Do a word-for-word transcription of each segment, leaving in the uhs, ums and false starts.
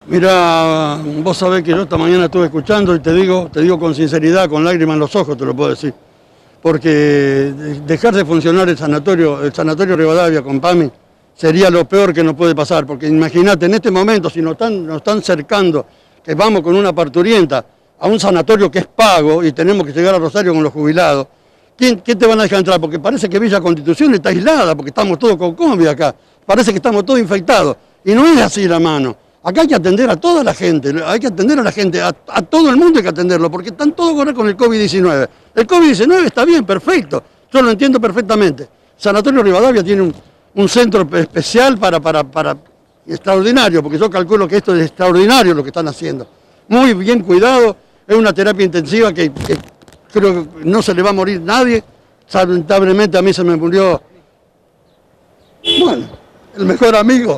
Mirá, vos sabés que yo esta mañana estuve escuchando y te digo, te digo con sinceridad, con lágrimas en los ojos te lo puedo decir. Porque dejar de funcionar el sanatorio, el sanatorio Rivadavia con PAMI sería lo peor que nos puede pasar. Porque imagínate, en este momento, si nos están, nos están cercando, que vamos con una parturienta a un sanatorio que es pago y tenemos que llegar a Rosario con los jubilados, ¿quién, ¿quién te van a dejar entrar? Porque parece que Villa Constitución está aislada, porque estamos todos con COVID acá. Parece que estamos todos infectados. Y no es así la mano. Acá hay que atender a toda la gente, hay que atender a la gente, a, a todo el mundo hay que atenderlo, porque están todos ahora con el COVID diecinueve. El COVID diecinueve está bien, perfecto, yo lo entiendo perfectamente. Sanatorio Rivadavia tiene un, un centro especial para, para, para, extraordinario, porque yo calculo que esto es extraordinario lo que están haciendo. Muy bien cuidado, es una terapia intensiva que, que creo que no se le va a morir nadie. Lamentablemente a mí se me murió, bueno, el mejor amigo.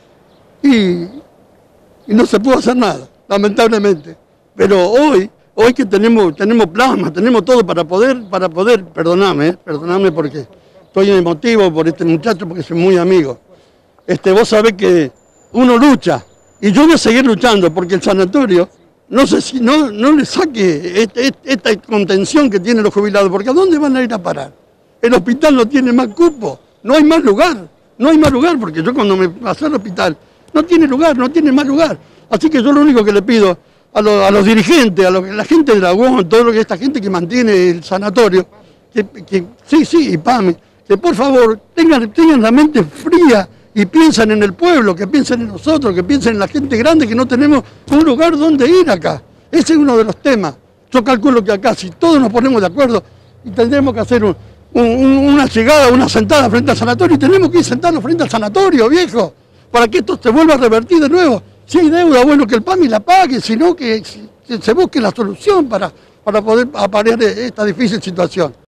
Y... y no se pudo hacer nada, lamentablemente. Pero hoy, hoy que tenemos, tenemos plasma, tenemos todo para poder, para poder, perdoname, eh, perdoname porque estoy emotivo por este muchacho, porque soy muy amigo. Este, vos sabés que uno lucha, y yo voy a seguir luchando, porque el sanatorio, no sé si no, no le saque este, esta contención que tienen los jubilados, porque ¿a dónde van a ir a parar? El hospital no tiene más cupo, no hay más lugar, no hay más lugar, porque yo cuando me pasé al hospital, no tiene lugar, no tiene más lugar. Así que yo lo único que le pido a, lo, a los dirigentes, a, lo, a la gente de Dragón, todo lo que esta gente que mantiene el sanatorio, que, que sí, sí, y PAMI, que por favor tengan, tengan la mente fría y piensen en el pueblo, que piensen en nosotros, que piensen en la gente grande, que no tenemos un lugar donde ir acá. Ese es uno de los temas. Yo calculo que acá, si todos nos ponemos de acuerdo, y tendremos que hacer un, un, una llegada, una sentada frente al sanatorio, y tenemos que ir sentarnos frente al sanatorio, viejo, para que esto se vuelva a revertir de nuevo. Si hay deuda, bueno, que el PAMI la pague, sino que se busque la solución para, para poder aparear esta difícil situación.